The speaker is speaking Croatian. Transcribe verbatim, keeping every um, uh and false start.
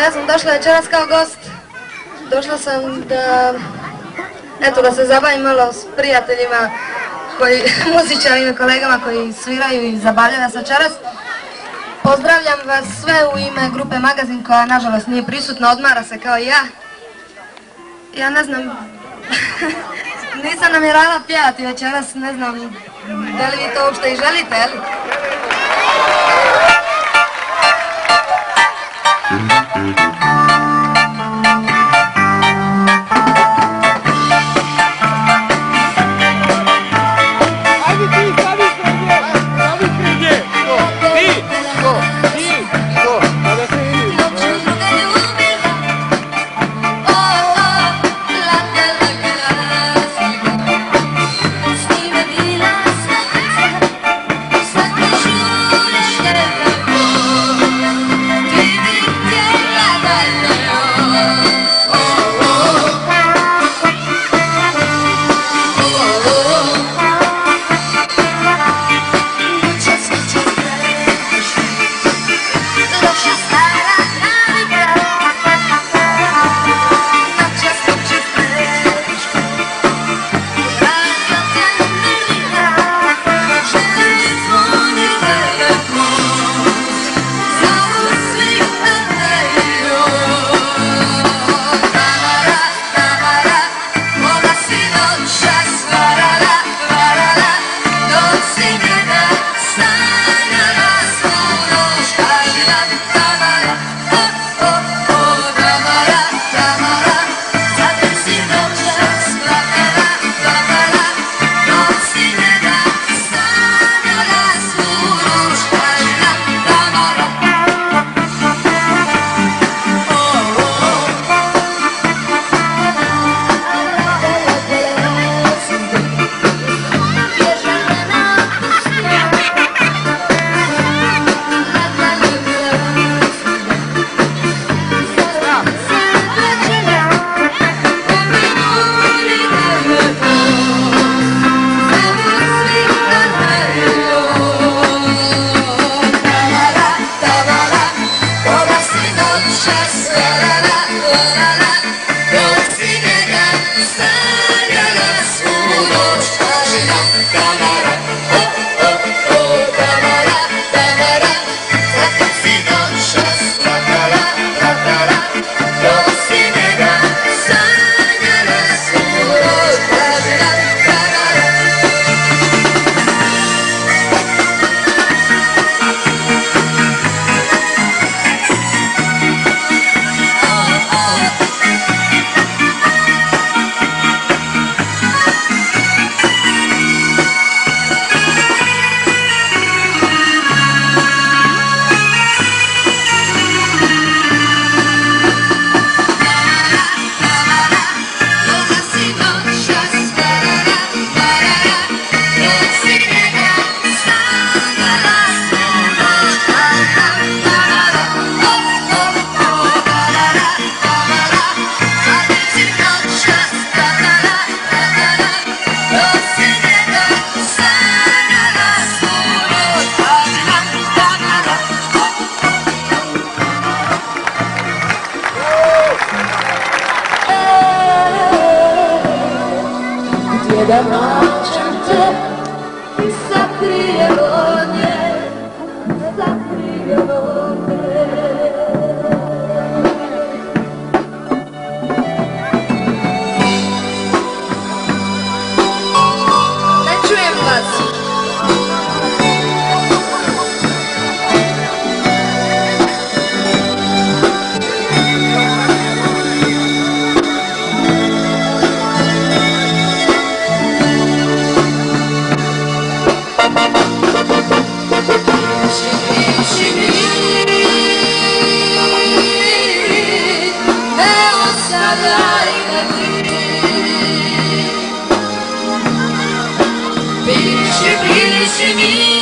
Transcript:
ja sam došla večeras kao gost. Došla sam da, eto, da se zabavim malo s prijateljima, koji, muzičarima, kolegama koji sviraju i zabavljaju nas večeras. Pozdravljam vas sve u ime grupe Magazin koja nažalost nije prisutna, odmara se kao i ja. Ja ne znam, nisam namjeravala pjevati večeras, ne znam da li vi to uopšte i želite, jel? Da nađem te i sakrijem od nje, sakrijem od nje. Ne čujem vas. Bici, bici,